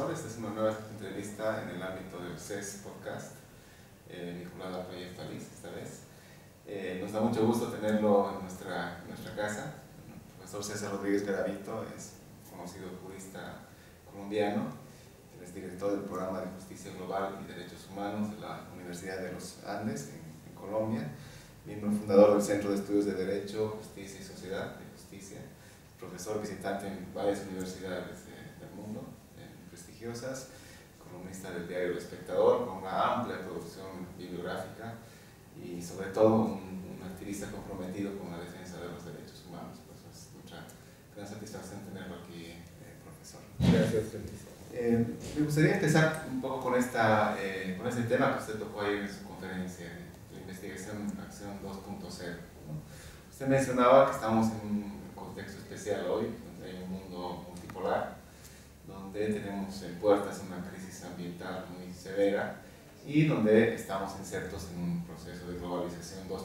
profesor. Esta es una nueva entrevista en el ámbito del CES Podcast, vinculado al proyecto ALICE esta vez. Nos da mucho gusto tenerlo en nuestra casa. El profesor César Rodríguez Garavito es conocido jurista colombiano, es director del programa de Justicia Global y Derechos Humanos de la Universidad de los Andes en Colombia, miembro fundador del Centro de Estudios de Derecho, Justicia y Sociedad de Justicia, profesor visitante en varias universidades del mundo, prestigiosas, columnista del diario El Espectador, con una amplia producción bibliográfica y sobre todo un activista comprometido con la defensa de los derechos humanos. Pues es mucha gran satisfacción tenerlo aquí, profesor. Gracias, Feliz. Me gustaría empezar un poco con este tema que usted tocó ahí en su conferencia, la investigación acción 2.0. ¿no? Usted mencionaba que estamos en un contexto especial hoy, donde hay un mundo multipolar, donde tenemos en puertas una crisis ambiental muy severa y donde estamos insertos en un proceso de globalización 2.0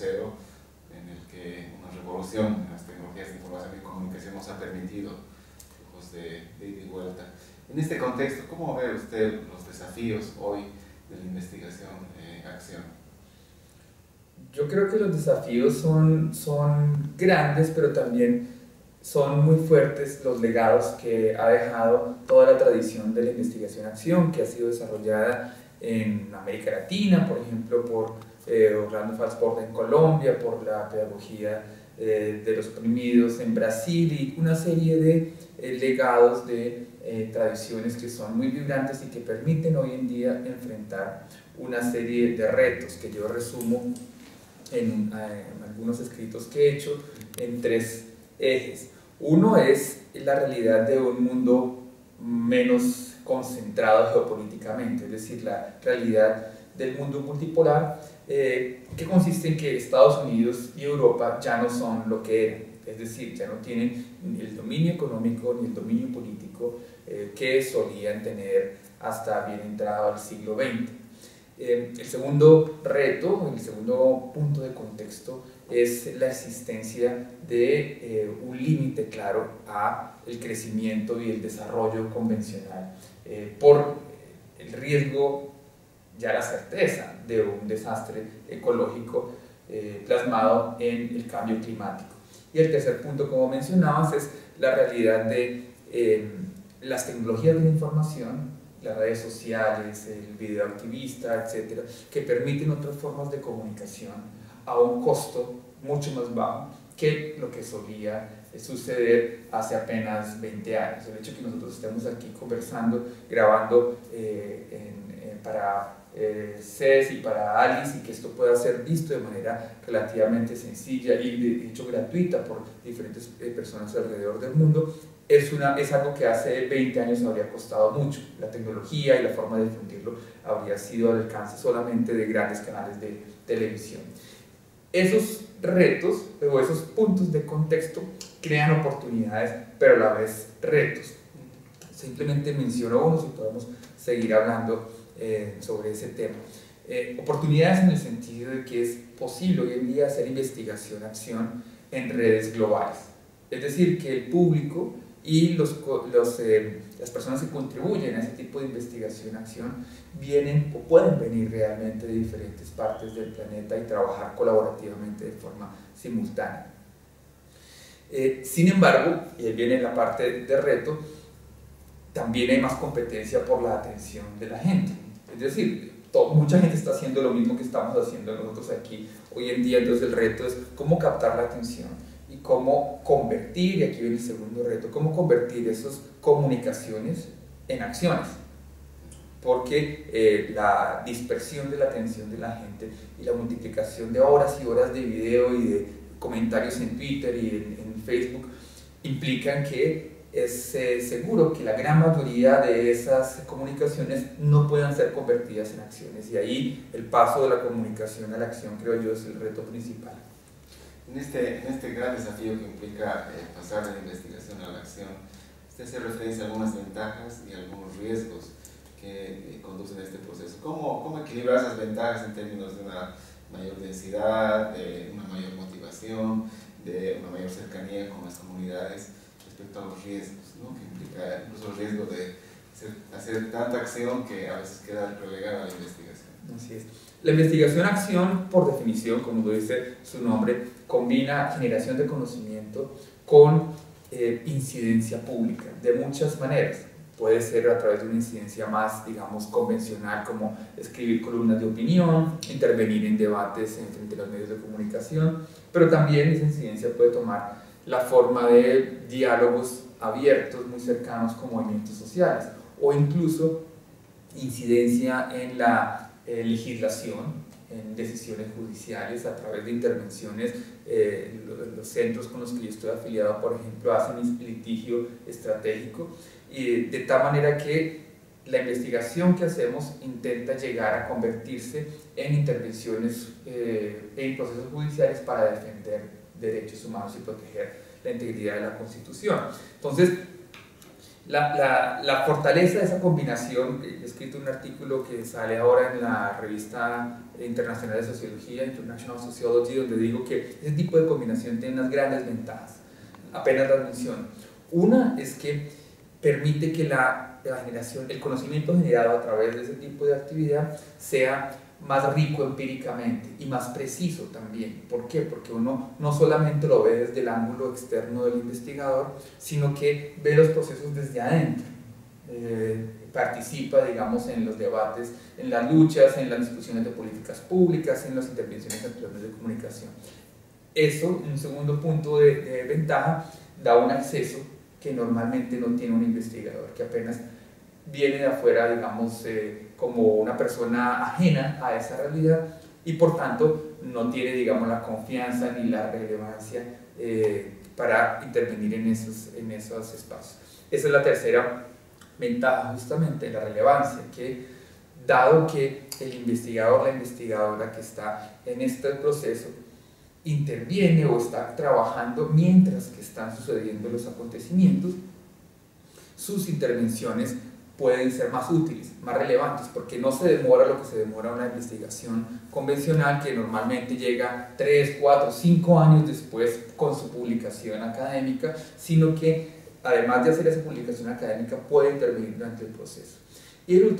en el que una revolución en las tecnologías de información y comunicación nos ha permitido flujos de ida y vuelta. En este contexto, ¿cómo ve usted los desafíos hoy de la investigación-acción? Yo creo que los desafíos son grandes, pero también son muy fuertes los legados que ha dejado toda la tradición de la investigación-acción que ha sido desarrollada en América Latina, por ejemplo, por Orlando Falsborda en Colombia, por la pedagogía de los oprimidos en Brasil y una serie de legados de tradiciones que son muy vibrantes y que permiten hoy en día enfrentar una serie de retos que yo resumo en algunos escritos que he hecho en tres ejes. Uno es la realidad de un mundo menos concentrado geopolíticamente, es decir, la realidad del mundo multipolar que consiste en que Estados Unidos y Europa ya no son lo que eran, es decir, ya no tienen ni el dominio económico ni el dominio político que solían tener hasta bien entrado al siglo XX. El segundo reto, el segundo punto de contexto es la existencia de un límite claro a el crecimiento y el desarrollo convencional por el riesgo, ya la certeza de un desastre ecológico plasmado en el cambio climático. Y el tercer punto, como mencionabas, es la realidad de las tecnologías de la información, las redes sociales, el video activista, etcétera, que permiten otras formas de comunicación a un costo mucho más bajo que lo que solía suceder hace apenas 20 años. El hecho de que nosotros estemos aquí conversando, grabando para CES y para ALICE y que esto pueda ser visto de manera relativamente sencilla y de hecho gratuita por diferentes personas alrededor del mundo, es algo que hace 20 años nos habría costado mucho. La tecnología y la forma de difundirlo habría sido al alcance solamente de grandes canales de televisión. Esos retos o esos puntos de contexto crean oportunidades, pero a la vez retos. Simplemente menciono unos y podemos seguir hablando sobre ese tema. Oportunidades en el sentido de que es posible hoy en día hacer investigación-acción en redes globales. Es decir, que el público y las personas que contribuyen a ese tipo de investigación-acción vienen o pueden venir realmente de diferentes partes del planeta y trabajar colaborativamente de forma simultánea. Sin embargo, y ahí viene la parte de reto, también hay más competencia por la atención de la gente. Es decir, mucha gente está haciendo lo mismo que estamos haciendo nosotros aquí hoy en día, entonces el reto es cómo captar la atención y cómo convertir, y aquí viene el segundo reto, cómo convertir esas comunicaciones en acciones. Porque la dispersión de la atención de la gente y la multiplicación de horas y horas de video y de comentarios en Twitter y en Facebook implican que es seguro que la gran mayoría de esas comunicaciones no puedan ser convertidas en acciones, y ahí el paso de la comunicación a la acción, creo yo, es el reto principal. En este gran desafío que implica pasar de la investigación a la acción, usted hace referencia a algunas ventajas y algunos riesgos que conducen a este proceso. ¿Cómo equilibrar esas ventajas en términos de una mayor densidad, de una mayor motivación, de una mayor cercanía con las comunidades respecto a los riesgos, ¿no? Que implica incluso el riesgo de hacer tanta acción que a veces queda relegada a la investigación. Así es. La investigación-acción, por definición, como lo dice su nombre, combina generación de conocimiento con incidencia pública, de muchas maneras. Puede ser a través de una incidencia más, digamos, convencional, como escribir columnas de opinión, intervenir en debates entre los medios de comunicación, pero también esa incidencia puede tomar la forma de diálogos abiertos, muy cercanos con movimientos sociales, o incluso incidencia en la legislación, en decisiones judiciales, a través de intervenciones. Los centros con los que yo estoy afiliado, por ejemplo, hacen litigio estratégico, de tal manera que la investigación que hacemos intenta llegar a convertirse en intervenciones en procesos judiciales para defender derechos humanos y proteger la integridad de la Constitución. Entonces, la fortaleza de esa combinación, he escrito un artículo que sale ahora en la revista internacional de sociología, International Sociology, donde digo que ese tipo de combinación tiene unas grandes ventajas, apenas las menciono. Una es que permite que el conocimiento generado a través de ese tipo de actividad sea más rico empíricamente y más preciso también. ¿Por qué? Porque uno no solamente lo ve desde el ángulo externo del investigador, sino que ve los procesos desde adentro. Participa, digamos, en los debates, en las luchas, en las discusiones de políticas públicas, en las intervenciones entre los medios de comunicación. Eso, un segundo punto de ventaja, da un acceso que normalmente no tiene un investigador, que apenas viene de afuera, digamos, como una persona ajena a esa realidad y por tanto no tiene, digamos, la confianza ni la relevancia para intervenir en esos espacios. Esa es la tercera ventaja, justamente, la relevancia, que dado que el investigador, la investigadora que está en este proceso interviene o está trabajando mientras que están sucediendo los acontecimientos, sus intervenciones pueden ser más útiles, más relevantes, porque no se demora lo que se demora una investigación convencional, que normalmente llega 3, 4, 5 años después con su publicación académica, sino que además de hacer esa publicación académica puede intervenir durante el proceso. Y la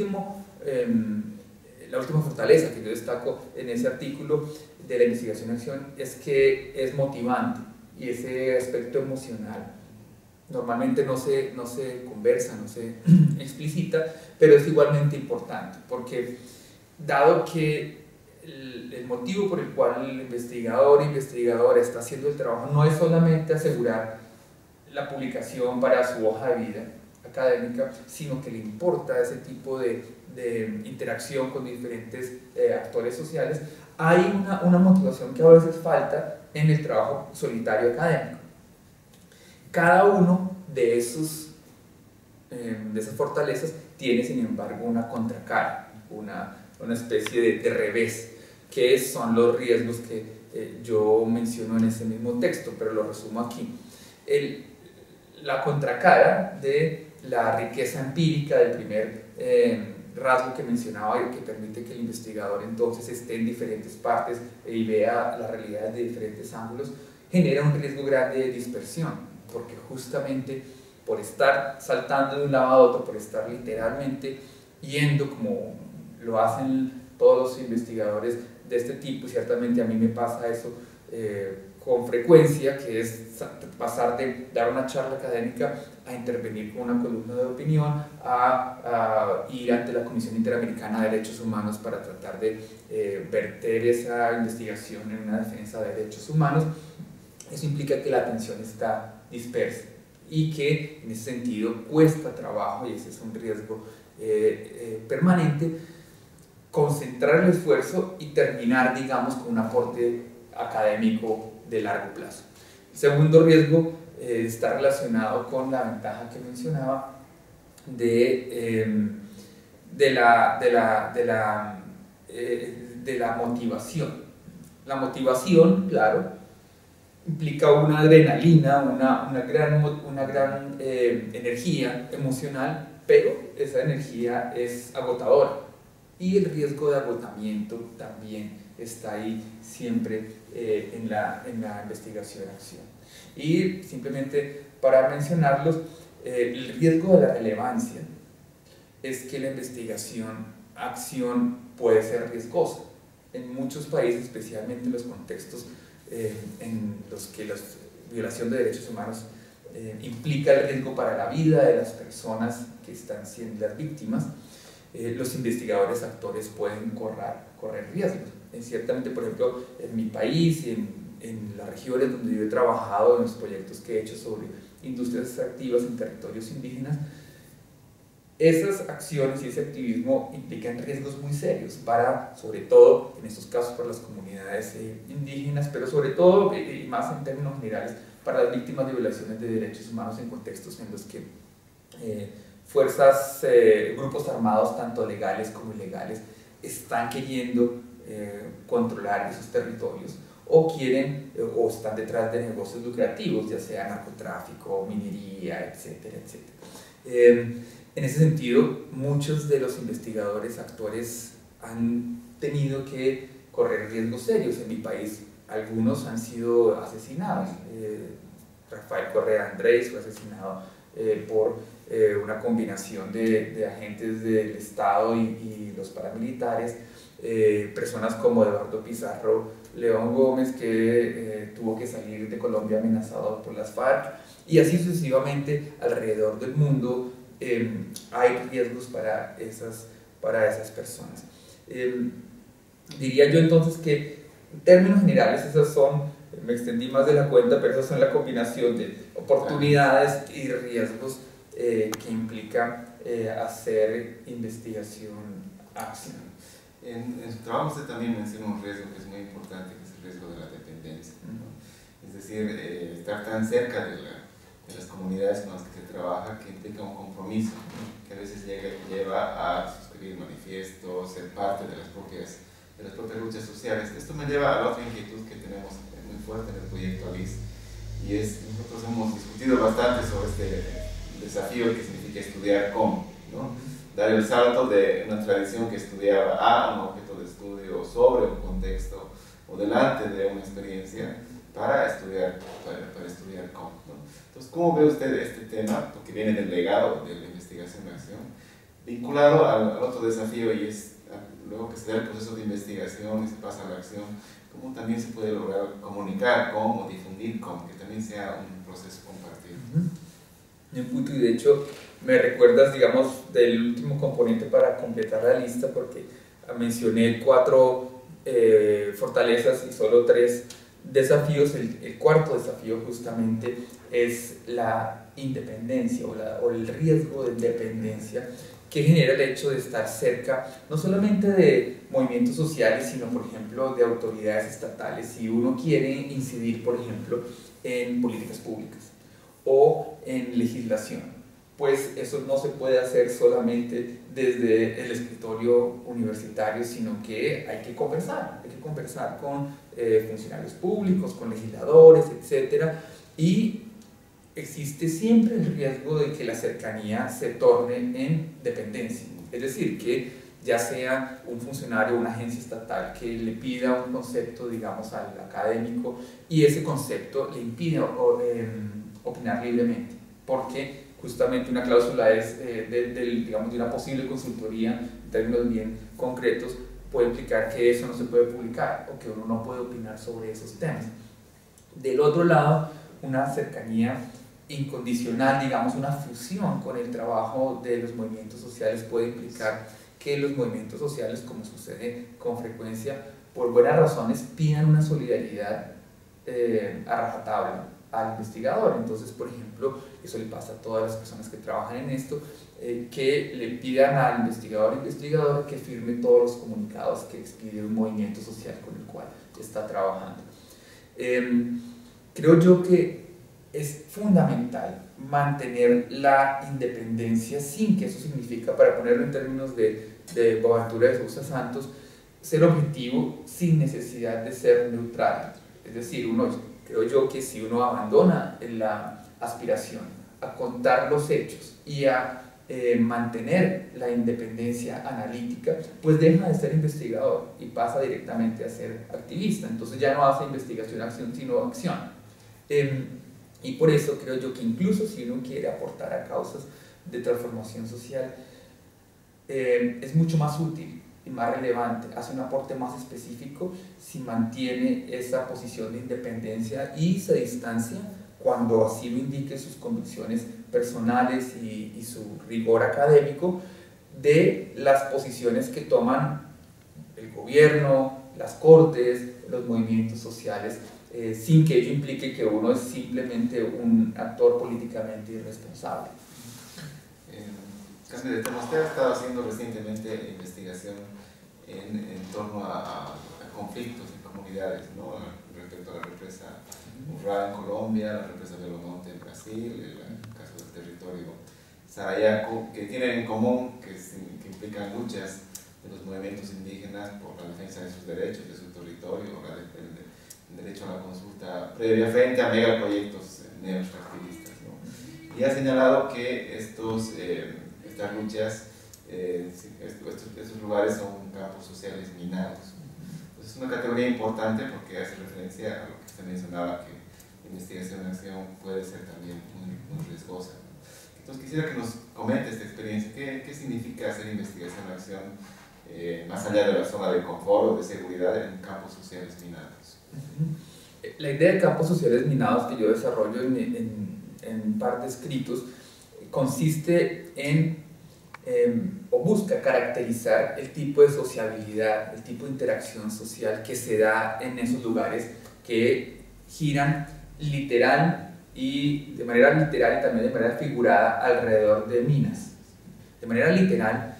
última fortaleza que yo destaco en ese artículo de la investigación-acción es que es motivante, y ese aspecto emocional normalmente no se conversa, no se explicita, pero es igualmente importante, porque dado que el motivo por el cual el investigador o investigadora está haciendo el trabajo no es solamente asegurar la publicación para su hoja de vida académica, sino que le importa ese tipo de interacción con diferentes actores sociales, hay una motivación que a veces falta en el trabajo solitario académico. Cada uno de esas fortalezas tiene, sin embargo, una contracara, una especie de revés, que son los riesgos que yo menciono en ese mismo texto, pero lo resumo aquí. La contracara de la riqueza empírica del primer rasgo que mencionaba, y que permite que el investigador entonces esté en diferentes partes y vea las realidades de diferentes ángulos, genera un riesgo grande de dispersión, porque justamente por estar saltando de un lado a otro, por estar literalmente yendo como lo hacen todos los investigadores de este tipo, y ciertamente a mí me pasa eso con frecuencia, que es pasar de dar una charla académica a intervenir con una columna de opinión, a ir ante la Comisión Interamericana de Derechos Humanos para tratar de verter esa investigación en una defensa de derechos humanos. Eso implica que la atención está dispersa y que en ese sentido cuesta trabajo, y ese es un riesgo permanente, concentrar el esfuerzo y terminar, digamos, con un aporte académico de largo plazo. El segundo riesgo está relacionado con la ventaja que mencionaba de la motivación. La motivación, claro, implica una adrenalina, una gran energía emocional, pero esa energía es agotadora, y el riesgo de agotamiento también está ahí siempre en la investigación-acción. Y simplemente para mencionarlos, el riesgo de la relevancia es que la acción puede ser riesgosa. En muchos países, especialmente en los contextos en los que la violación de derechos humanos implica el riesgo para la vida de las personas que están siendo las víctimas, los investigadores actores pueden correr riesgos. Ciertamente, por ejemplo, en mi país y en las regiones donde yo he trabajado, en los proyectos que he hecho sobre industrias extractivas en territorios indígenas, esas acciones y ese activismo implican riesgos muy serios para, sobre todo, en estos casos para las comunidades indígenas, pero sobre todo, y más en términos generales, para las víctimas de violaciones de derechos humanos en contextos en los que grupos armados, tanto legales como ilegales, están queriendo controlar esos territorios o quieren o están detrás de negocios lucrativos, ya sea narcotráfico, minería, etcétera, etcétera. En ese sentido, muchos de los investigadores, actores, han tenido que correr riesgos serios. En mi país, algunos han sido asesinados. Rafael Correa Andrés fue asesinado por una combinación de agentes del Estado y los paramilitares. Personas como Eduardo Pizarro León Gómez, que tuvo que salir de Colombia amenazado por las FARC, y así sucesivamente alrededor del mundo. Hay riesgos para esas personas. Diría yo entonces que en términos generales me extendí más de la cuenta, pero esas son la combinación de oportunidades y riesgos que implica hacer investigación-acción. En su trabajo usted también menciona un riesgo que es muy importante, que es el riesgo de la dependencia, ¿no? Es decir, estar tan cerca de las comunidades con las que se trabaja, que implica un compromiso, que a veces lleva a suscribir manifiestos, ser parte de las propias luchas sociales. Esto me lleva a la otra inquietud que tenemos muy fuerte en el proyecto ALICE, y nosotros hemos discutido bastante sobre este desafío que significa estudiar cómo, ¿no? Dar el salto de una tradición que estudiaba a un objeto de estudio sobre un contexto o delante de una experiencia para estudiar cómo, ¿no? Entonces, ¿cómo ve usted este tema? Porque viene del legado de la investigación-acción, vinculado al otro desafío, y es luego que se da el proceso de investigación y se pasa a la acción, ¿cómo también se puede lograr comunicar cómo, difundir cómo, que también sea un proceso compartido? Un punto, y de hecho me recuerdas, digamos, del último componente para completar la lista, porque mencioné 4 fortalezas y solo 3 desafíos. El cuarto desafío justamente es la independencia o el riesgo de dependencia que genera el hecho de estar cerca no solamente de movimientos sociales, sino por ejemplo de autoridades estatales. Si uno quiere incidir, por ejemplo, en políticas públicas o en legislación, pues eso no se puede hacer solamente desde el escritorio universitario, sino que hay que conversar con funcionarios públicos, con legisladores, etc. Y existe siempre el riesgo de que la cercanía se torne en dependencia, es decir, que ya sea un funcionario o una agencia estatal que le pida un concepto, digamos, al académico, y ese concepto le impide opinar libremente, porque justamente una cláusula es, digamos, de una posible consultoría, en términos bien concretos, puede implicar que eso no se puede publicar o que uno no puede opinar sobre esos temas. Del otro lado, una cercanía incondicional, digamos, una fusión con el trabajo de los movimientos sociales puede implicar que los movimientos sociales, como sucede con frecuencia, por buenas razones, pidan una solidaridad a rajatabla al investigador. Entonces, por ejemplo, eso le pasa a todas las personas que trabajan en esto, que le pidan al investigador o investigadora que firme todos los comunicados que expide un movimiento social con el cual está trabajando. Creo yo que es fundamental mantener la independencia, sin que eso significa, para ponerlo en términos de Boaventura de Sousa Santos, ser objetivo sin necesidad de ser neutral. Es decir, creo yo que si uno abandona la aspiración a contar los hechos y a mantener la independencia analítica, pues deja de ser investigador y pasa directamente a ser activista. Entonces ya no hace investigación-acción, sino acción. Y por eso creo yo que incluso si uno quiere aportar a causas de transformación social, es mucho más útil y más relevante, hace un aporte más específico si mantiene esa posición de independencia y se distancia cuando así lo indique sus convicciones personales y su rigor académico de las posiciones que toman el gobierno, las cortes, los movimientos sociales, sin que ello implique que uno es simplemente un actor políticamente irresponsable. Cambio de tema, usted ha estado haciendo recientemente investigación en torno a conflictos en comunidades, ¿no? Respecto a la represa Urrá en Colombia, la represa Belo Monte en Brasil, el caso del territorio Sarayaco, que tienen en común que implican luchas de los movimientos indígenas por la defensa de sus derechos, de su territorio, el derecho a la consulta previa frente a megaproyectos neoextractivistas, ¿no? Y ha señalado que estas luchas, estos lugares son campos sociales minados. Entonces es una categoría importante porque hace referencia a lo que usted mencionaba, que la investigación en acción puede ser también muy riesgosa, ¿no? Entonces quisiera que nos comente esta experiencia. ¿Qué significa hacer investigación en acción más allá de la zona de confort o de seguridad en campos sociales minados? La idea de campos sociales minados que yo desarrollo en un par de escritos consiste en o busca caracterizar el tipo de sociabilidad, el tipo de interacción social que se da en esos lugares que giran literal y de manera literal y también de manera figurada alrededor de minas. De manera literal,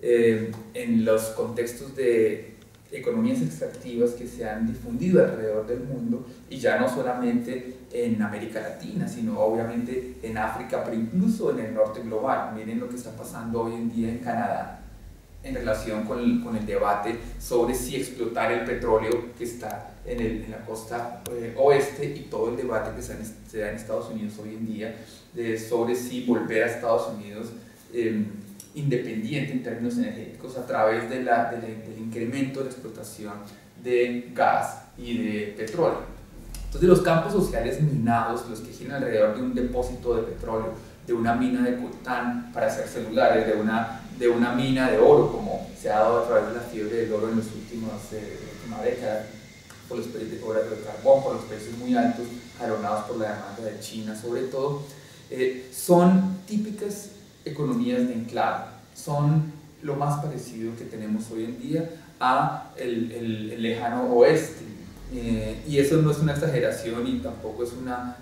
en los contextos de economías extractivas que se han difundido alrededor del mundo, y ya no solamente en América Latina, sino obviamente en África, pero incluso en el norte global. Miren lo que está pasando hoy en día en Canadá en relación con el debate sobre si explotar el petróleo que está en la costa oeste, y todo el debate que se da en Estados Unidos hoy en día sobre si volver a Estados Unidos independiente en términos energéticos a través del incremento de la explotación de gas y de petróleo. Entonces los campos sociales minados, los que giran alrededor de un depósito de petróleo, de una mina de coltán para hacer celulares, de una mina de oro, como se ha dado a través de la fiebre del oro en las últimas décadas, por los precios de carbón, por los precios muy altos, jalonados por la demanda de China sobre todo, son típicas economías de enclave, son lo más parecido que tenemos hoy en día a el lejano oeste. Y eso no es una exageración y tampoco es, no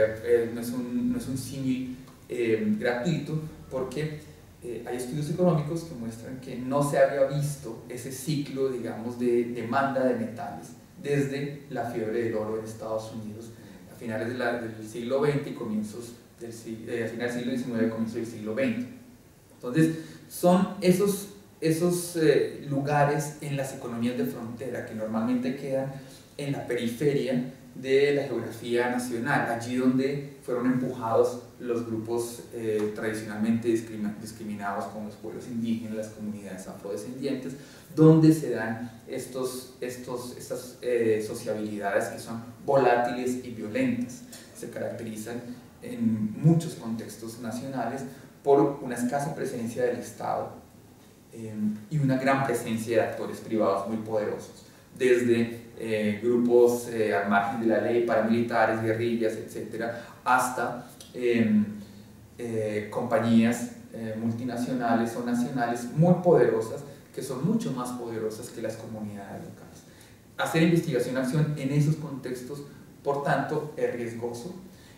es un símil gratuito, porque hay estudios económicos que muestran que no se había visto ese ciclo, digamos, de demanda de metales desde la fiebre del oro en Estados Unidos a finales del siglo XX y comienzos a finales del siglo XIX y comienzos del siglo XX. Entonces, son esos lugares en las economías de frontera que normalmente quedan en la periferia de la geografía nacional, allí donde fueron empujados los grupos tradicionalmente discriminados como los pueblos indígenas, las comunidades afrodescendientes, donde se dan estas sociabilidades que son volátiles y violentas. Se caracterizan en muchos contextos nacionales por una escasa presencia del Estado y una gran presencia de actores privados muy poderosos, desde grupos al margen de la ley, paramilitares, guerrillas, etc., hasta compañías multinacionales o nacionales muy poderosas, que son mucho más poderosas que las comunidades locales. Hacer investigación-acción en esos contextos, por tanto, es riesgoso,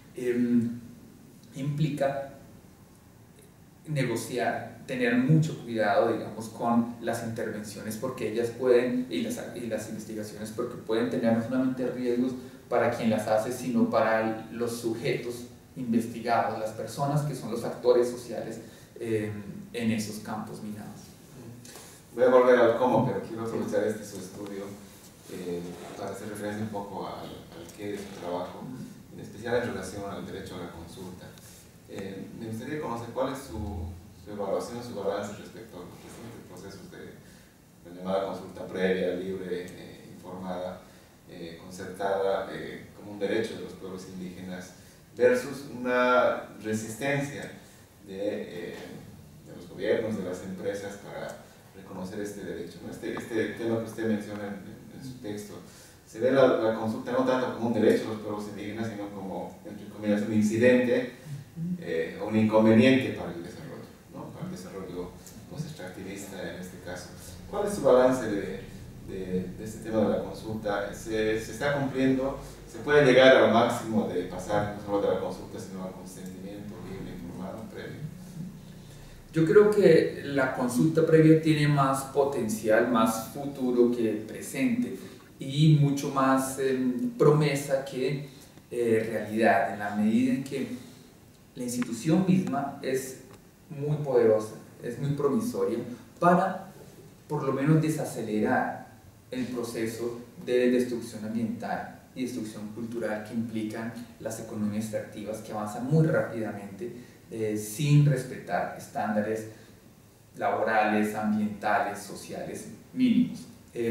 implica negociar, tener mucho cuidado, digamos, con las intervenciones, porque ellas pueden, y las investigaciones, porque pueden tener no solamente riesgos para quien las hace, sino para los sujetos investigados, las personas que son los actores sociales en esos campos minados. Voy a volver al cómo, pero quiero aprovechar su estudio para hacer referencia un poco al qué es su trabajo, en especial en relación al derecho a la consulta. Me gustaría conocer cuál es su evaluación, su balance respecto a los recientes procesos de la llamada consulta previa, libre, informada, concertada, como un derecho de los pueblos indígenas, versus una resistencia de los gobiernos, de las empresas para reconocer este derecho, ¿no? Este tema que usted menciona en su texto, se ve la consulta no tanto como un derecho de los pueblos indígenas, sino como, entre comillas, un incidente o un inconveniente para el desarrollo, ¿no? Para el desarrollo extractivista en este caso. ¿Cuál es su balance de este tema de la consulta? ¿Se está cumpliendo? ¿Se puede llegar al máximo de pasar no solo de la consulta, sino al consentimiento libre, informado, previo? Yo creo que la consulta previa tiene más potencial, más futuro que presente y mucho más promesa que realidad, en la medida en que la institución misma es muy poderosa, es muy promisoria para por lo menos desacelerar el proceso de destrucción ambiental y destrucción cultural que implican las economías extractivas que avanzan muy rápidamente sin respetar estándares laborales, ambientales, sociales mínimos.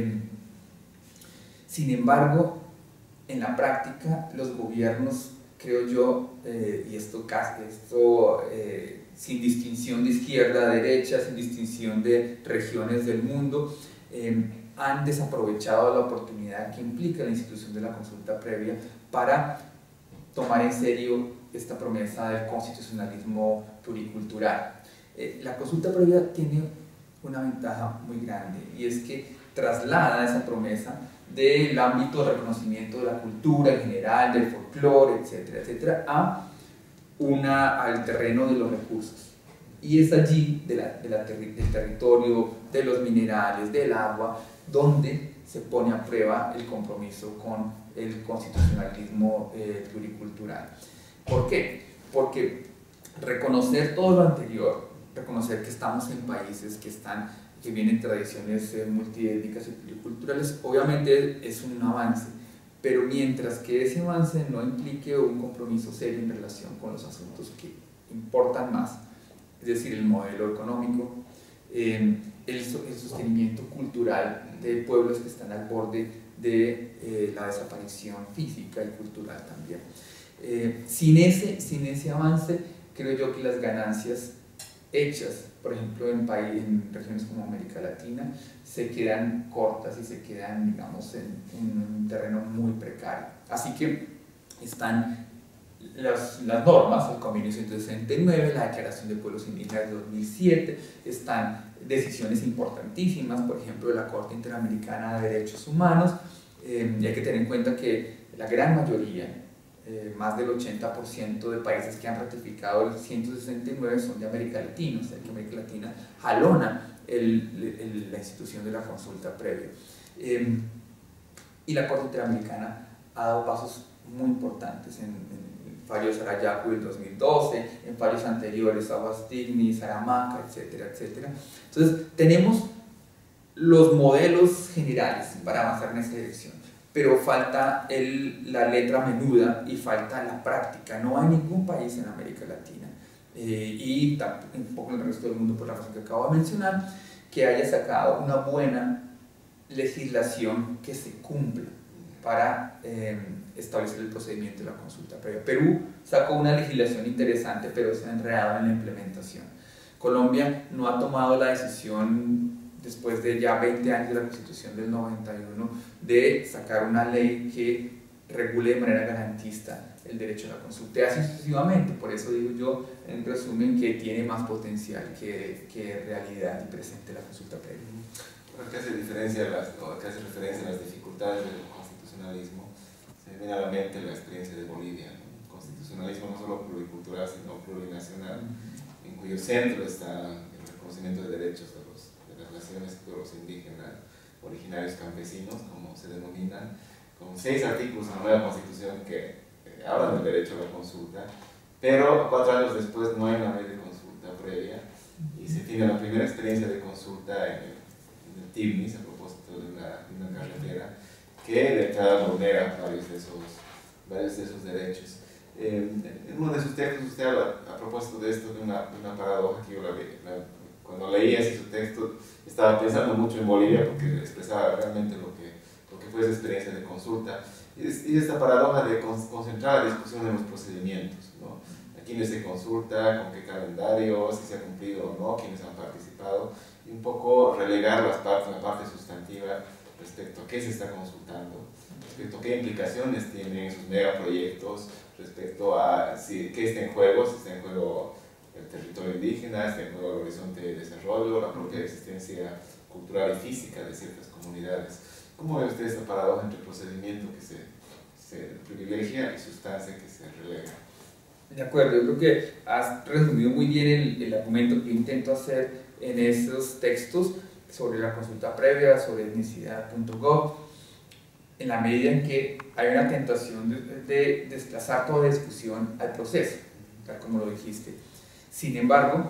Sin embargo, en la práctica, los gobiernos, creo yo, y esto sin distinción de izquierda a derecha, sin distinción de regiones del mundo, han desaprovechado la oportunidad que implica la institución de la consulta previa para tomar en serio esta promesa del constitucionalismo pluricultural. La consulta previa tiene una ventaja muy grande y es que traslada esa promesa del ámbito de reconocimiento de la cultura en general, del folclore, etcétera, etcétera, al terreno de los recursos. Y es allí, del territorio, de los minerales, del agua, donde se pone a prueba el compromiso con el constitucionalismo pluricultural. ¿Por qué? Porque reconocer todo lo anterior, reconocer que estamos en países que vienen tradiciones multiétnicas y pluriculturales, obviamente es un avance, pero mientras que ese avance no implique un compromiso serio en relación con los asuntos que importan más, es decir, el modelo económico, el sostenimiento cultural de pueblos que están al borde de la desaparición física y cultural también. Sin ese avance, creo yo que las ganancias hechas, por ejemplo, en regiones como América Latina, se quedan cortas y se quedan, digamos, en un terreno muy precario. Así que están las normas, el Convenio 169, la Declaración de Pueblos Indígenas de 2007, están decisiones importantísimas, por ejemplo, de la Corte Interamericana de Derechos Humanos, y hay que tener en cuenta que la gran mayoría, más del 80% de países que han ratificado el 169 son de América Latina, o sea que América Latina jalona la institución de la consulta previa. Y la Corte Interamericana ha dado pasos muy importantes en fallo Sarayaku del 2012, en fallos anteriores, Aguas Digni, Saramaca, etcétera, etcétera. Entonces, tenemos los modelos generales para avanzar en esta dirección, pero falta la letra menuda y falta la práctica. No hay ningún país en América Latina y tampoco en el resto del mundo, por la razón que acabo de mencionar, que haya sacado una buena legislación que se cumpla para establecer el procedimiento de la consulta previa. Perú sacó una legislación interesante, pero se ha enredado en la implementación. Colombia no ha tomado la decisión, después de ya 20 años de la Constitución del 91, de sacar una ley que regule de manera garantista el derecho a la consulta. Y así sucesivamente, por eso digo yo, en resumen, que tiene más potencial que realidad y presente la consulta previa. ¿Qué hace referencia a las dificultades del constitucionalismo? Se me viene a la mente la experiencia de Bolivia, ¿no? El constitucionalismo no solo pluricultural, sino plurinacional, en cuyo centro está el reconocimiento de derechos de las naciones y pueblos indígenas, originarios campesinos, como se denominan, con 6 artículos en la nueva constitución que hablan del derecho a la consulta, pero 4 años después no hay una ley de consulta previa y se tiene la primera experiencia de consulta en el TIBNIS, a propósito de una carretera que de entrada vulnera varios de esos derechos. En uno de sus textos usted habla, a propósito de esto, de una paradoja que yo cuando leía ese su texto estaba pensando mucho en Bolivia porque expresaba realmente lo que fue esa experiencia de consulta y esta paradoja de concentrar la discusión en los procedimientos, ¿no? quiénes se consulta, con qué calendario, si se ha cumplido o no, quiénes han participado, y un poco relegar la parte sustantiva respecto a qué se está consultando, respecto a qué implicaciones tienen esos megaproyectos, respecto a qué está en juego, si está en juego el territorio indígena, está en juego el horizonte de desarrollo, la propia existencia cultural y física de ciertas comunidades. ¿Cómo ve usted esta paradoja entre procedimiento que se privilegia y sustancia que se relega? De acuerdo, yo creo que has resumido muy bien el argumento que yo intento hacer en esos textos sobre la consulta previa, sobre etnicidad.gov, en la medida en que hay una tentación de desplazar toda discusión al proceso, tal como lo dijiste. Sin embargo,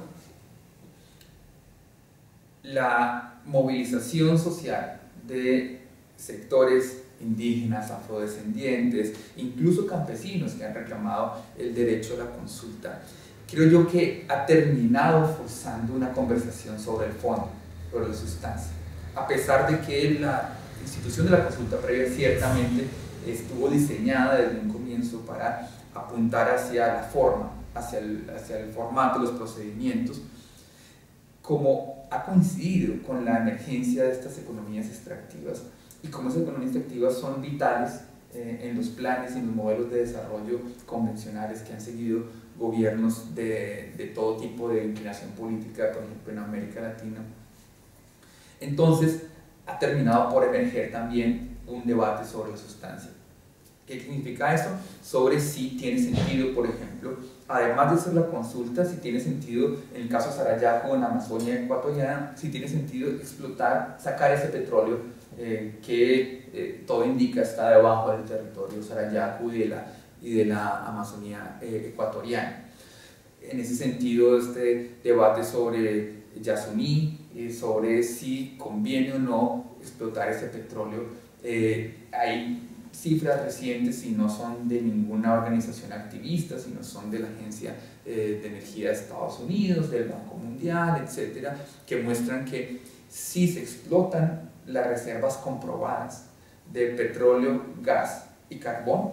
la movilización social de sectores indígenas, afrodescendientes, incluso campesinos que han reclamado el derecho a la consulta, creo yo que ha terminado forzando una conversación sobre el fondo, sobre la sustancia, a pesar de que la institución de la consulta previa ciertamente estuvo diseñada desde un comienzo para apuntar hacia la forma, hacia el formato, los procedimientos, como ha coincidido con la emergencia de estas economías extractivas, y como esas economías extractivas son vitales en los planes y en los modelos de desarrollo convencionales que han seguido gobiernos de todo tipo de inclinación política, por ejemplo en América Latina. Entonces ha terminado por emerger también un debate sobre la sustancia. ¿Qué significa eso? Sobre si tiene sentido, por ejemplo, además de hacer la consulta, si tiene sentido, en el caso de Sarayaco, en la Amazonia ecuatoriana, si tiene sentido explotar, sacar ese petróleo que todo indica está debajo del territorio Sarayaco y de la Amazonía ecuatoriana. En ese sentido, este debate sobre Yasuní, sobre si conviene o no explotar ese petróleo, hay cifras recientes, y no son de ninguna organización activista, sino son de la Agencia de Energía de Estados Unidos, del Banco Mundial, etcétera, que muestran que si se explotan las reservas comprobadas de petróleo, gas y carbón,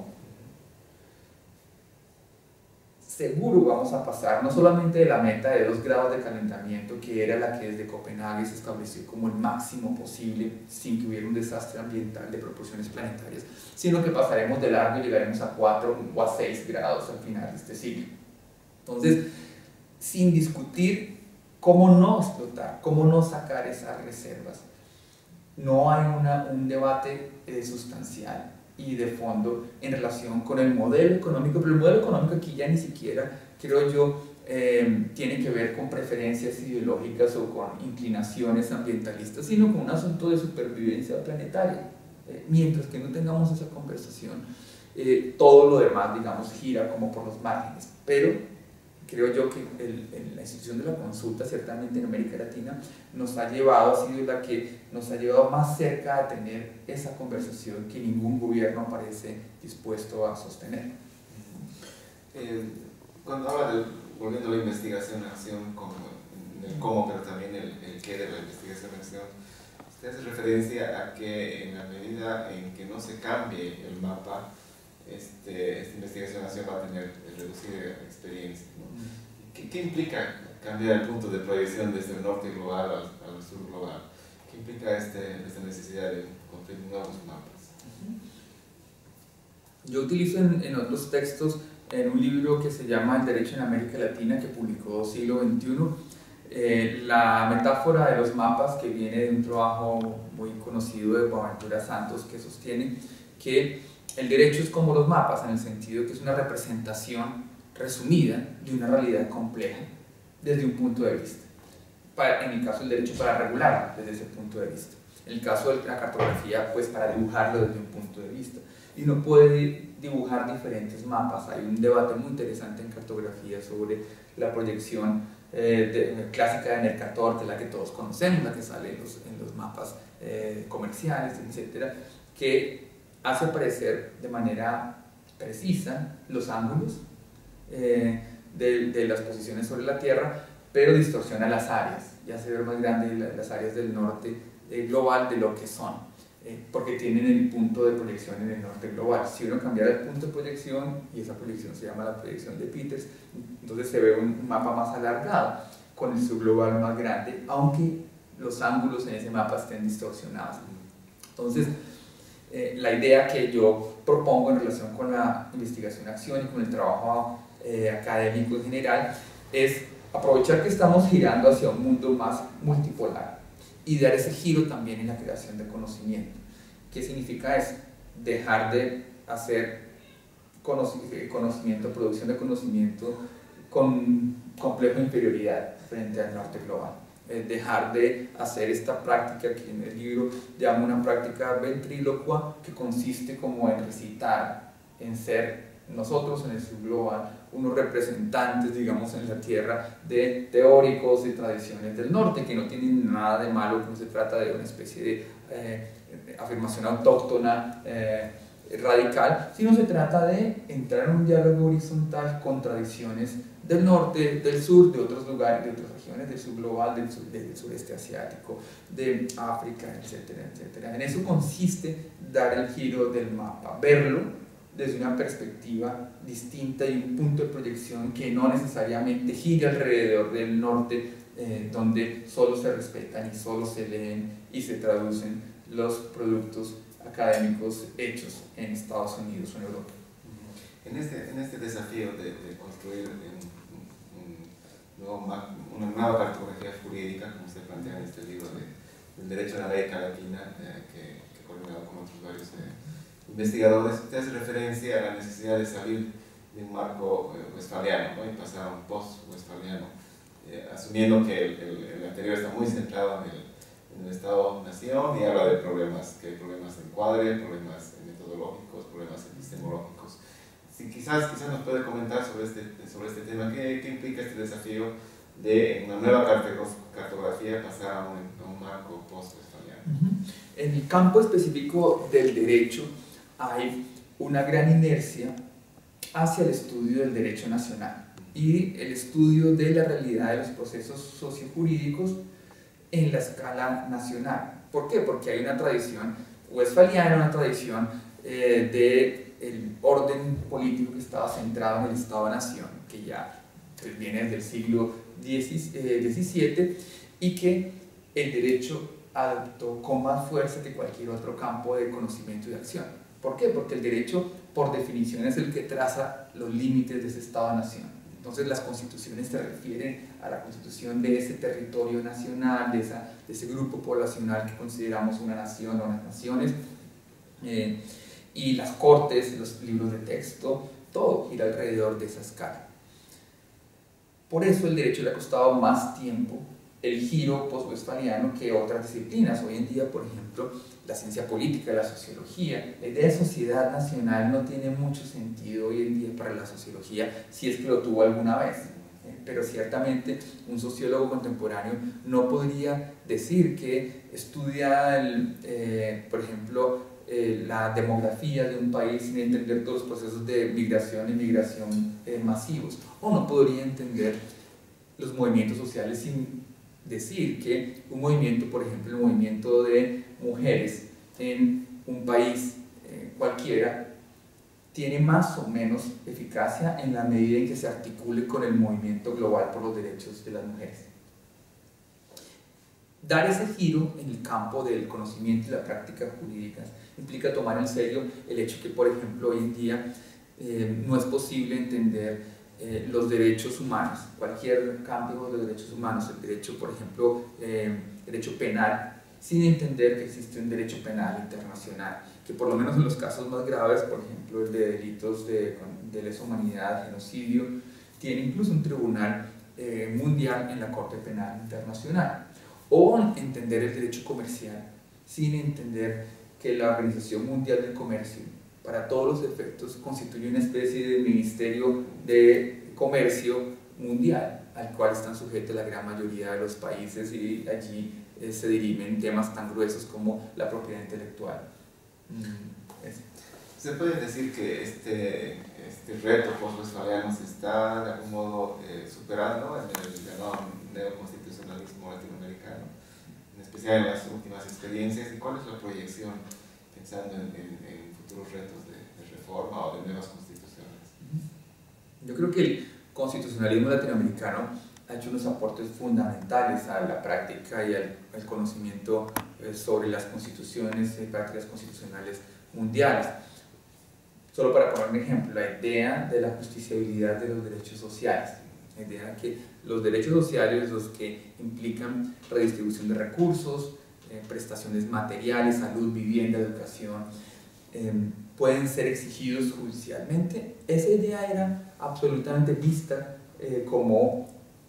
seguro vamos a pasar no solamente de la meta de 2 grados de calentamiento, que era la que desde Copenhague se estableció como el máximo posible sin que hubiera un desastre ambiental de proporciones planetarias, sino que pasaremos de largo y llegaremos a 4 o a 6 grados al final de este siglo. Entonces, sin discutir cómo no explotar, cómo no sacar esas reservas, no hay un debate sustancial y de fondo en relación con el modelo económico, pero el modelo económico aquí ya ni siquiera, creo yo, tiene que ver con preferencias ideológicas o con inclinaciones ambientalistas, sino con un asunto de supervivencia planetaria. Mientras que no tengamos esa conversación, todo lo demás, digamos, gira como por los márgenes. Pero creo yo que la institución de la consulta, ciertamente en América Latina, ha sido la que nos ha llevado más cerca a tener esa conversación que ningún gobierno parece dispuesto a sostener. Cuando habla volviendo a la investigación-acción, como el cómo, pero también el qué de la investigación-acción, usted hace referencia a que en la medida en que no se cambie el mapa, esta investigación-acción va a tener reducida experiencia, ¿no? ¿Qué implica cambiar el punto de proyección desde el norte global al sur global? ¿Qué implica esta necesidad de construir nuevos mapas? Yo utilizo en otros textos, en un libro que se llama El Derecho en América Latina, que publicó Siglo XXI, la metáfora de los mapas, que viene de un trabajo muy conocido de Boaventura Santos, que sostiene que el derecho es como los mapas, en el sentido que es una representación resumida de una realidad compleja desde un punto de vista. En el caso del derecho, para regularlo desde ese punto de vista. En el caso de la cartografía, pues para dibujarlo desde un punto de vista. Y uno puede dibujar diferentes mapas. Hay un debate muy interesante en cartografía sobre la proyección clásica de Mercator, que es la que todos conocemos, la que sale en los mapas comerciales, etc., que hace aparecer de manera precisa los ángulos de las posiciones sobre la Tierra, pero distorsiona las áreas y hace ver más grandes las áreas del norte global de lo que son. porque tienen el punto de proyección en el norte global. Si uno cambiara el punto de proyección, y esa proyección se llama la proyección de Peters, entonces se ve un mapa más alargado, con el subglobal más grande, aunque los ángulos en ese mapa estén distorsionados. Entonces, la idea que yo propongo en relación con la investigación-acción y con el trabajo académico en general es aprovechar que estamos girando hacia un mundo más multipolar y dar ese giro también en la creación de conocimiento. ¿Qué significa eso? Dejar de hacer conocimiento, producción de conocimiento con complejo de inferioridad frente al norte global. Dejar de hacer esta práctica que en el libro llamo una práctica ventrílocua, que consiste como en recitar, en ser nosotros en el subglobal unos representantes, digamos, en la tierra de teóricos y tradiciones del norte, que no tienen nada de malo, que no se trata de una especie de afirmación autóctona radical, sino se trata de entrar en un diálogo horizontal con tradiciones del norte, del sur, de otros lugares, de otras regiones, del subglobal, del sureste asiático, de África, etcétera, etcétera. En eso consiste dar el giro del mapa, verlo desde una perspectiva distinta y un punto de proyección que no necesariamente gira alrededor del norte, donde solo se respetan y solo se leen y se traducen los productos académicos hechos en Estados Unidos o en Europa. En este desafío de construir una nueva cartografía jurídica, como se plantea en este libro del derecho a la América Latina, que he coordinado con otros varios investigadores, usted hace referencia a la necesidad de salir de un marco westfaliano, ¿no? Y pasar a un post-westfaliano, asumiendo que el anterior está muy centrado en el Estado-nación y habla de problemas de encuadre, problemas metodológicos, problemas epistemológicos. Si quizás nos puede comentar sobre este tema, ¿qué implica este desafío de una nueva cartografía pasar a un marco post-westfaliano? En el campo específico del derecho hay una gran inercia hacia el estudio del derecho nacional y el estudio de la realidad de los procesos sociojurídicos en la escala nacional. ¿Por qué? Porque hay una tradición westfaliana, una tradición del orden político que estaba centrado en el Estado-nación, que ya viene desde el siglo XVII, y que el derecho adoptó con más fuerza que cualquier otro campo de conocimiento y de acción. ¿Por qué? Porque el derecho, por definición, es el que traza los límites de ese Estado-nación. Entonces las constituciones se refieren a la constitución de ese territorio nacional, de ese grupo poblacional que consideramos una nación o unas naciones, y las cortes, los libros de texto, todo gira alrededor de esa escala. Por eso el derecho le ha costado más tiempo el giro post-westfaliano que otras disciplinas. Hoy en día, por ejemplo, la ciencia política, la sociología, la idea de sociedad nacional no tiene mucho sentido hoy en día para la sociología, si es que lo tuvo alguna vez. Pero ciertamente un sociólogo contemporáneo no podría decir que estudia, por ejemplo, la demografía de un país sin entender todos los procesos de migración y migración masivos, o no podría entender los movimientos sociales sin decir que un movimiento, por ejemplo, el movimiento de mujeres en un país cualquiera, tiene más o menos eficacia en la medida en que se articule con el movimiento global por los derechos de las mujeres. Dar ese giro en el campo del conocimiento y la práctica jurídica implica tomar en serio el hecho que, por ejemplo, hoy en día no es posible entender los derechos humanos, cualquier campo de los derechos humanos, el derecho, por ejemplo, derecho penal, sin entender que existe un derecho penal internacional, que por lo menos en los casos más graves, por ejemplo, el de delitos de lesa humanidad, genocidio, tiene incluso un tribunal mundial en la Corte Penal Internacional. O entender el derecho comercial, sin entender que la Organización Mundial del Comercio, para todos los efectos, constituye una especie de ministerio de comercio mundial, al cual están sujetos la gran mayoría de los países, y allí se dirimen temas tan gruesos como la propiedad intelectual. ¿Se puede decir que este reto post-westfaliano se está de algún modo superando en el llamado neoconstitucionalismo latinoamericano? En especial en las últimas experiencias, y cuál es la proyección pensando en futuros retos de reforma o de nuevas constituciones. Yo creo que el constitucionalismo latinoamericano ha hecho unos aportes fundamentales a la práctica y al conocimiento sobre las constituciones y prácticas constitucionales mundiales. Solo para poner un ejemplo, la idea de la justiciabilidad de los derechos sociales, la idea de que los derechos sociales, los que implican redistribución de recursos, prestaciones materiales, salud, vivienda, educación, pueden ser exigidos judicialmente. Esa idea era absolutamente vista como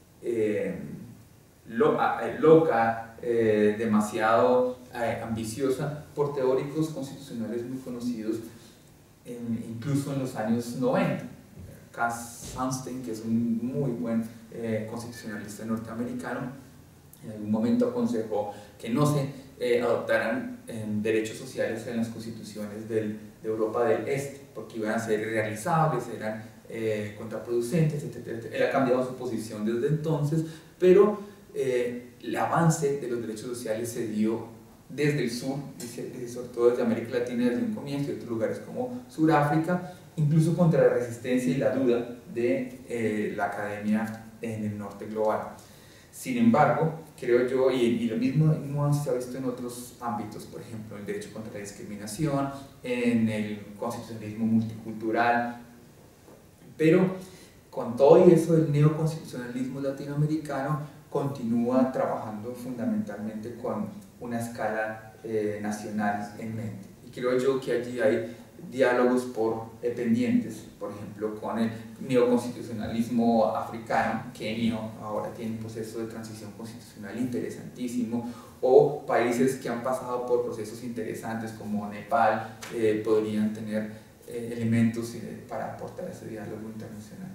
loca, demasiado ambiciosa por teóricos constitucionales muy conocidos, incluso en los años 90. Cass Sunstein, que es un muy buen constitucionalista norteamericano, en algún momento aconsejó que no se adoptaran derechos sociales en las constituciones de Europa del Este, porque iban a ser irrealizables, eran contraproducentes, etc. Él ha cambiado su posición desde entonces, pero el avance de los derechos sociales se dio desde el sur, sobre todo desde América Latina desde un comienzo, y otros lugares como Sudáfrica, incluso contra la resistencia y la duda de la academia en el norte global. Sin embargo, creo yo, y lo mismo se ha visto en otros ámbitos, por ejemplo, el derecho contra la discriminación, en el constitucionalismo multicultural, pero con todo y eso el neoconstitucionalismo latinoamericano continúa trabajando fundamentalmente con una escala nacional en mente. Y creo yo que allí hay diálogos pendientes, por ejemplo, con el neoconstitucionalismo africano. Kenia ahora tiene un proceso de transición constitucional interesantísimo, o países que han pasado por procesos interesantes como Nepal podrían tener elementos para aportar ese diálogo internacional.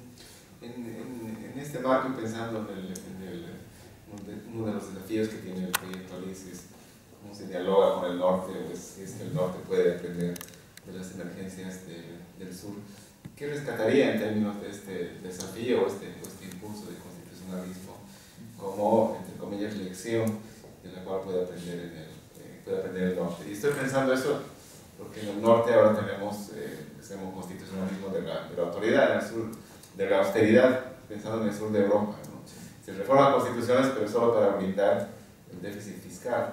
En este marco, y pensando uno de los desafíos que tiene el proyecto ALICE es cómo se dialoga con el norte, o si es que el norte puede aprender de las emergencias del sur. ¿Qué rescataría en términos de este desafío o este impulso de constitucionalismo como, entre comillas, lección de la cual puede aprender el norte? Y estoy pensando eso porque en el norte ahora tenemos constitucionalismo de la autoridad, en el sur de la austeridad, pensando en el sur de Europa, ¿no? Se reforman constituciones, pero solo para blindar el déficit fiscal.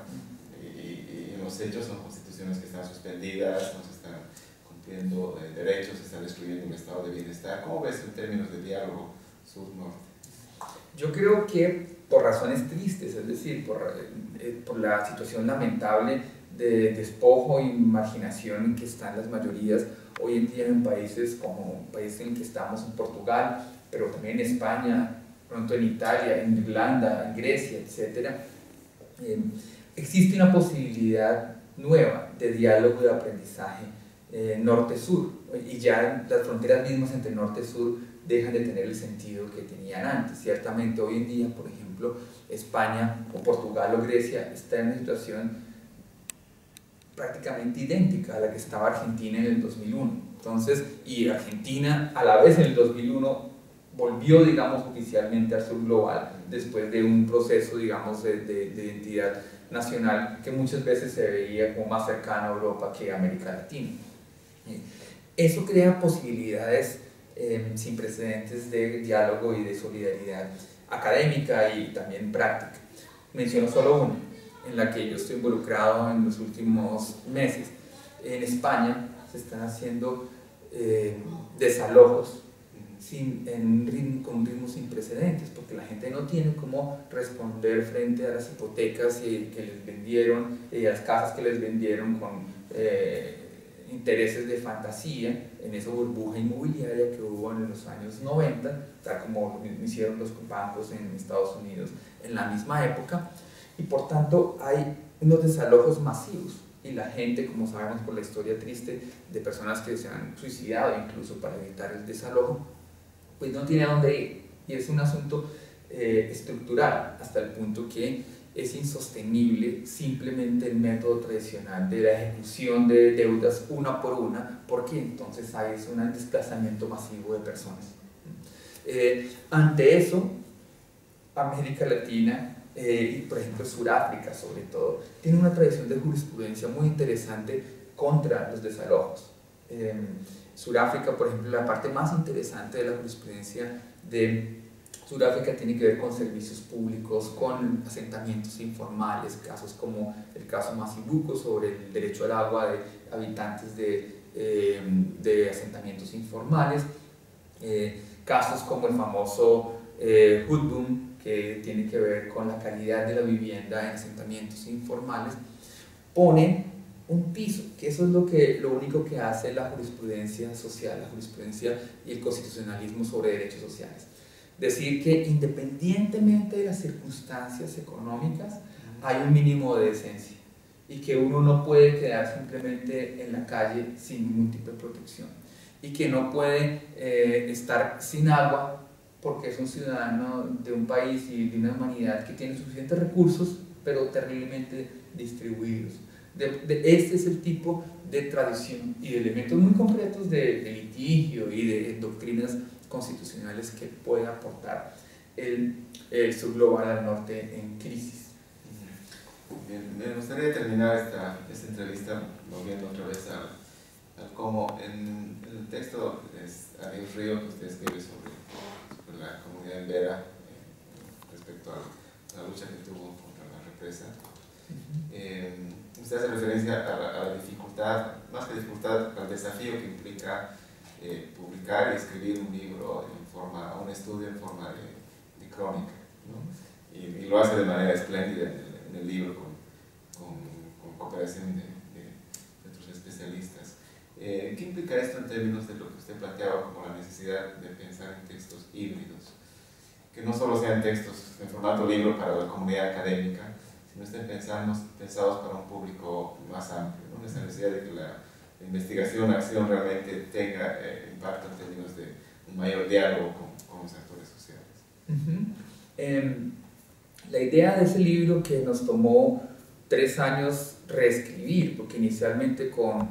Y en los hechos son constituciones que están suspendidas, no se están cumpliendo derechos, se está destruyendo un estado de bienestar. ¿Cómo ves en términos de diálogo sur-norte? Yo creo que por razones tristes, es decir, por la situación lamentable de despojo y marginación en que están las mayorías hoy en día en países como el país en el que estamos, en Portugal, pero también en España, pronto en Italia, en Irlanda, en Grecia, etc. Existe una posibilidad nueva de diálogo y de aprendizaje norte-sur, y ya las fronteras mismas entre norte y sur dejan de tener el sentido que tenían antes. Ciertamente hoy en día, por ejemplo, España o Portugal o Grecia están en una situación prácticamente idéntica a la que estaba Argentina en el 2001. Entonces, y Argentina a la vez en el 2001 volvió, digamos, oficialmente al sur global después de un proceso, digamos, de identidad nacional que muchas veces se veía como más cercano a Europa que a América Latina. Eso crea posibilidades sin precedentes de diálogo y de solidaridad académica y también práctica. Menciono solo una, en la que yo estoy involucrado en los últimos meses. En España se están haciendo desalojos con un ritmo sin precedentes, porque la gente no tiene cómo responder frente a las hipotecas que les vendieron, y a las casas que les vendieron con intereses de fantasía en esa burbuja inmobiliaria que hubo en los años 90, tal como lo hicieron los bancos en Estados Unidos en la misma época, y por tanto hay unos desalojos masivos. Y la gente, como sabemos por la historia triste de personas que se han suicidado incluso para evitar el desalojo, pues no tiene a dónde ir. Y es un asunto estructural, hasta el punto que es insostenible simplemente el método tradicional de la ejecución de deudas una por una, porque entonces hay un desplazamiento masivo de personas. Ante eso, América Latina y por ejemplo Sudáfrica sobre todo, tiene una tradición de jurisprudencia muy interesante contra los desalojos. Sudáfrica, por ejemplo, la parte más interesante de la jurisprudencia de Sudáfrica tiene que ver con servicios públicos, con asentamientos informales, casos como el caso Masibuco sobre el derecho al agua de habitantes de asentamientos informales, casos como el famoso Hudbum, que tiene que ver con la calidad de la vivienda en asentamientos informales, ponen un piso, que eso es lo único que hace la jurisprudencia social, la jurisprudencia y el constitucionalismo sobre derechos sociales. Decir que independientemente de las circunstancias económicas, hay un mínimo de decencia y que uno no puede quedar simplemente en la calle sin ningún tipo de protección y que no puede estar sin agua porque es un ciudadano de un país y de una humanidad que tiene suficientes recursos pero terriblemente distribuidos. Este es el tipo de tradición y de elementos muy concretos de litigio y de doctrinas constitucionales que puede aportar el sur global al norte en crisis. Bien, me gustaría terminar esta entrevista volviendo otra vez al cómo en el texto es Ariel Río que usted escribe sobre la comunidad en Vera respecto a la lucha que tuvo contra la represa. Usted hace referencia a la dificultad, más que dificultad, al desafío que implica publicar y escribir un libro un estudio en forma de crónica, ¿no? Y lo hace de manera espléndida en el libro con cooperación de otros especialistas. ¿Qué implica esto en términos de lo que usted planteaba como la necesidad de pensar en textos híbridos? Que no solo sean textos en formato libro para la comunidad académica, sino estén pensados para un público más amplio, ¿no? Esa necesidad de que la investigación, la acción realmente tenga impacto en términos de un mayor diálogo con los actores sociales. La idea de ese libro que nos tomó 3 años reescribir, porque inicialmente con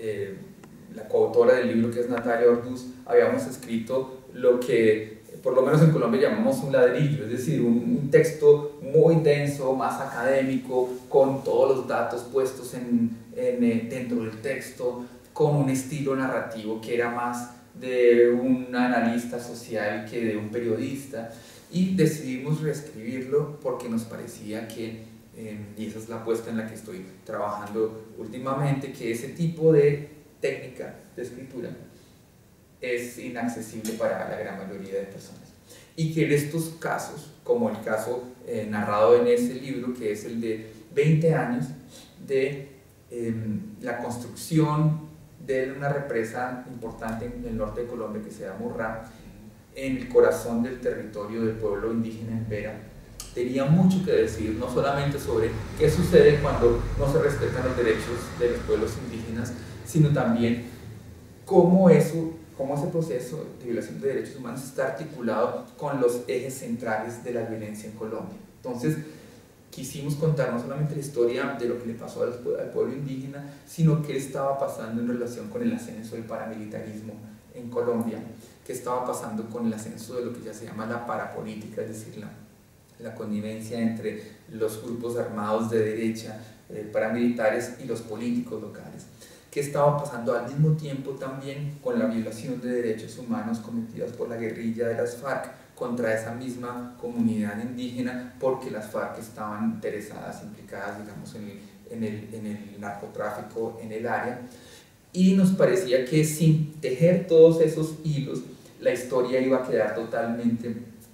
la coautora del libro, que es Natalia Orduz, habíamos escrito lo que por lo menos en Colombia llamamos un ladrillo, es decir, un texto muy denso, más académico, con todos los datos puestos dentro del texto, con un estilo narrativo que era más de un analista social que de un periodista, y decidimos reescribirlo porque nos parecía que, y esa es la apuesta en la que estoy trabajando últimamente, que ese tipo de técnica de escritura es inaccesible para la gran mayoría de personas. Y que en estos casos, como el caso narrado en ese libro, que es el de 20 años de la construcción de una represa importante en el norte de Colombia que se llama Urrá, en el corazón del territorio del pueblo indígena en Vera, tenía mucho que decir, no solamente sobre qué sucede cuando no se respetan los derechos de los pueblos indígenas, sino también cómo ese proceso de violación de derechos humanos está articulado con los ejes centrales de la violencia en Colombia. Entonces, quisimos contar no solamente la historia de lo que le pasó al pueblo indígena, sino qué estaba pasando en relación con el ascenso del paramilitarismo en Colombia, qué estaba pasando con el ascenso de lo que ya se llama la parapolítica, es decir, la connivencia entre los grupos armados de derecha, paramilitares y los políticos locales. ¿Qué estaba pasando al mismo tiempo también con la violación de derechos humanos cometidas por la guerrilla de las FARC contra esa misma comunidad indígena, porque las FARC estaban interesadas, implicadas, digamos, en el narcotráfico en el área? Y nos parecía que sin tejer todos esos hilos, la historia iba a quedar totalmente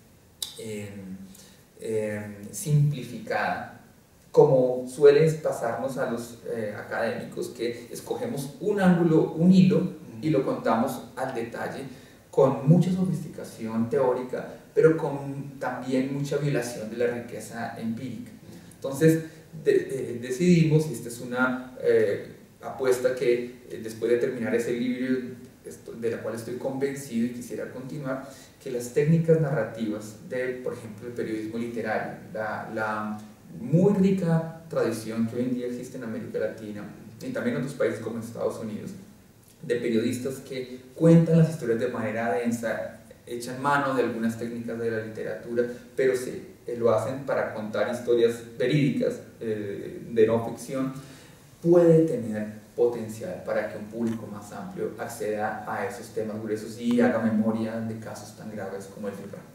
simplificada, como suele pasarnos a los académicos, que escogemos un ángulo, un hilo, y lo contamos al detalle, con mucha sofisticación teórica, pero con también mucha violación de la riqueza empírica. Entonces decidimos, y esta es una apuesta que después de terminar ese libro, de la cual estoy convencido y quisiera continuar, que las técnicas narrativas de, por ejemplo, el periodismo literario, la muy rica tradición que hoy en día existe en América Latina y también en otros países como en Estados Unidos, de periodistas que cuentan las historias de manera densa, echan mano de algunas técnicas de la literatura, pero se lo hacen para contar historias verídicas, de no ficción, puede tener potencial para que un público más amplio acceda a esos temas gruesos y haga memoria de casos tan graves como el de Ibrahim.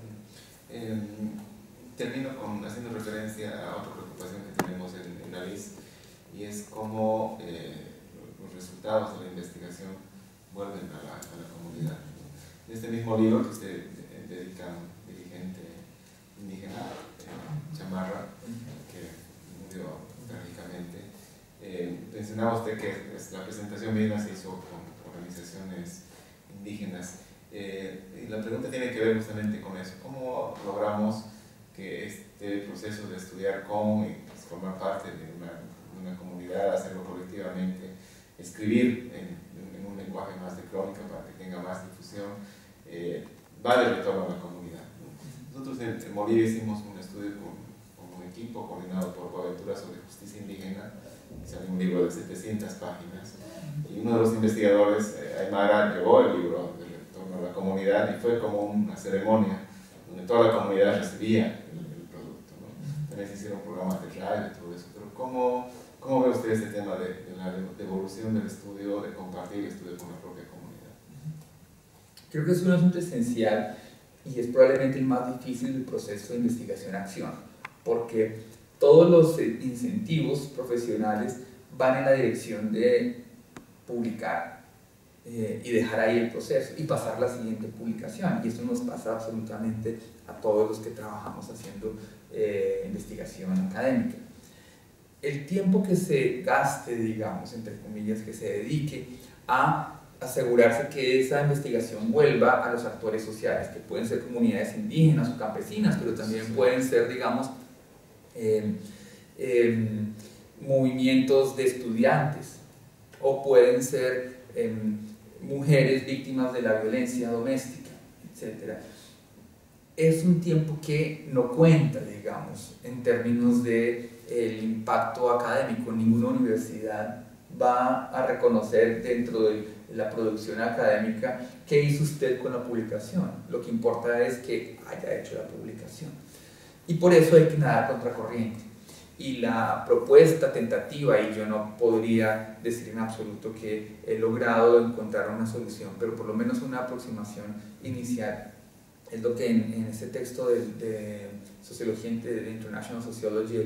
Termino haciendo referencia a otra preocupación que tenemos en la LIS, y es cómo los resultados de la investigación vuelven a la comunidad. En este mismo libro que usted dedica a un dirigente indígena, Chamarra, que murió trágicamente, mencionaba usted que la presentación misma se hizo con organizaciones indígenas. Y la pregunta tiene que ver justamente con eso. ¿Cómo logramos que este proceso de estudiar cómo formar parte de una comunidad, hacerlo colectivamente, escribir en un lenguaje más de crónica para que tenga más difusión, va de retorno a la comunidad? Nosotros en Bolivia hicimos un estudio con un equipo coordinado por Boaventura sobre justicia indígena, y salió un libro de 700 páginas, y uno de los investigadores, Aymara, llevó el libro de retorno a la comunidad y fue como una ceremonia donde toda la comunidad recibía el producto, ¿no? También se hicieron programas de radio y todo eso, pero ¿cómo ve usted este tema de la devolución del estudio, de compartir el estudio con la propia comunidad? Creo que es un asunto esencial y es probablemente el más difícil del proceso de investigación-acción, porque todos los incentivos profesionales van en la dirección de publicar y dejar ahí el proceso y pasar la siguiente publicación, y eso nos pasa absolutamente a todos los que trabajamos haciendo investigación académica. El tiempo que se gaste, digamos, entre comillas, que se dedique a asegurarse que esa investigación vuelva a los actores sociales, que pueden ser comunidades indígenas o campesinas, pero también pueden ser, digamos, movimientos de estudiantes, o pueden ser mujeres víctimas de la violencia doméstica, etc. Es un tiempo que no cuenta, digamos, en términos de el impacto académico. Ninguna universidad va a reconocer dentro de la producción académica qué hizo usted con la publicación. Lo que importa es que haya hecho la publicación. Y por eso hay que nadar contracorriente. Y la propuesta tentativa, y yo no podría decir en absoluto que he logrado encontrar una solución, pero por lo menos una aproximación inicial, es lo que en ese texto de Sociología, de International Sociology,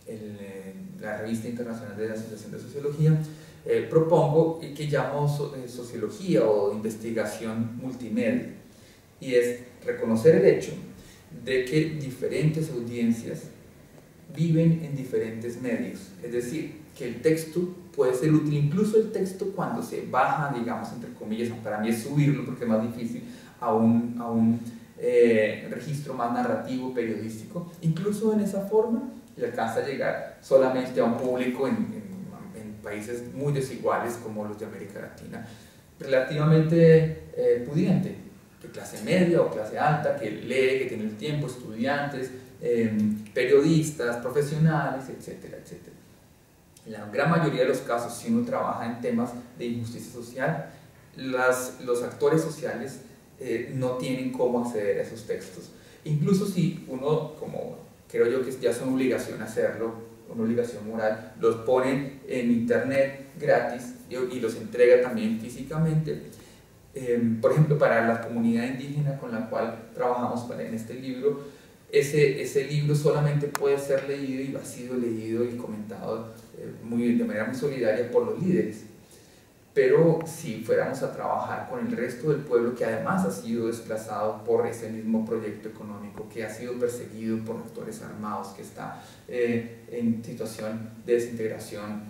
la revista internacional de la Asociación de Sociología, propongo y que llamo sociología o investigación multimedia, y es reconocer el hecho de que diferentes audiencias viven en diferentes medios, es decir, que el texto puede ser útil, incluso el texto cuando se baja, digamos, entre comillas, para mí es subirlo porque es más difícil, a un registro más narrativo, periodístico, incluso en esa forma le alcanza a llegar solamente a un público en países muy desiguales como los de América Latina, relativamente pudiente, de clase media o clase alta, que lee, que tiene el tiempo, estudiantes, periodistas, profesionales, etcétera, etcétera. En la gran mayoría de los casos, si uno trabaja en temas de injusticia social, los actores sociales no tienen cómo acceder a esos textos. Incluso si uno, como creo yo que ya es una obligación hacerlo, una obligación moral, los pone en internet gratis y los entrega también físicamente. Por ejemplo, para la comunidad indígena con la cual trabajamos en este libro, ese libro solamente puede ser leído y ha sido leído y comentado de manera muy solidaria por los líderes. Pero si fuéramos a trabajar con el resto del pueblo, que además ha sido desplazado por ese mismo proyecto económico, que ha sido perseguido por actores armados, que está en situación de desintegración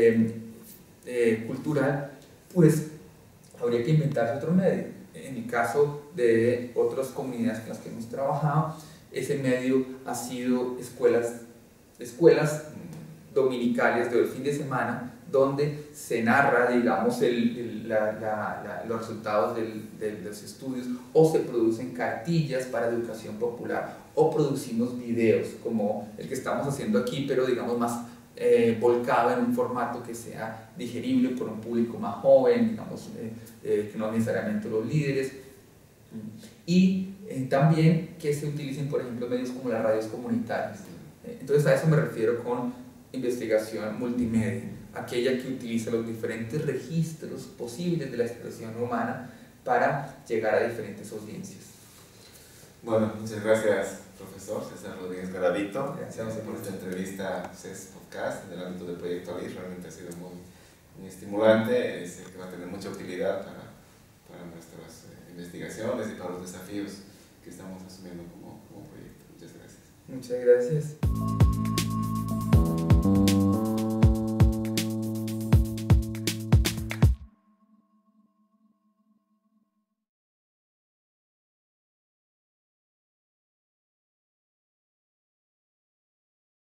cultural, pues habría que inventarse otro medio. En el caso de otras comunidades con las que hemos trabajado, ese medio ha sido escuelas dominicales del fin de semana, donde se narra, digamos, los resultados de los estudios, o se producen cartillas para educación popular, o producimos videos como el que estamos haciendo aquí, pero digamos más volcado en un formato que sea digerible por un público más joven, digamos, que no necesariamente los líderes. y también que se utilicen, por ejemplo, medios como las radios comunitarias. Entonces a eso me refiero con investigación multimedia, aquella que utiliza los diferentes registros posibles de la expresión humana para llegar a diferentes audiencias. Bueno, muchas gracias, profesor César Rodríguez Garavito. Gracias por esta entrevista CES Podcast en el ámbito del proyecto ALIS. Realmente ha sido muy estimulante. Sé que va a tener mucha utilidad para nuestras investigaciones y para los desafíos que estamos asumiendo como proyecto. Muchas gracias. Muchas gracias.